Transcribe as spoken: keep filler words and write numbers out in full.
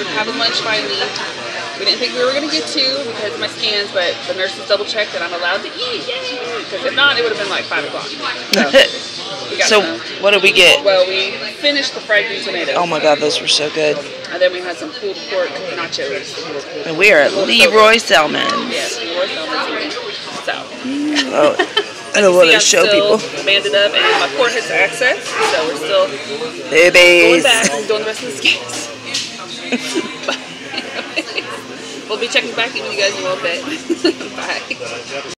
having lunch finally. We didn't think we were going to get to because of my scans, but the nurses double checked that I'm allowed to eat. Yay! Because if not, it would have been like five o'clock. So, we got so some, what did we get? Well, we finished the fried green tomatoes. Oh my God, those were so good. And then we had some pulled pork nachos. And we are at Lee Roy Selmons. Yes, Lee Roy Selmons. So. Oh, I don't want to show people. Banded up, and my forehead's access, so we're still Babies. going back and doing the rest of the scans. We'll be checking back in with you guys in a little bit. Bye.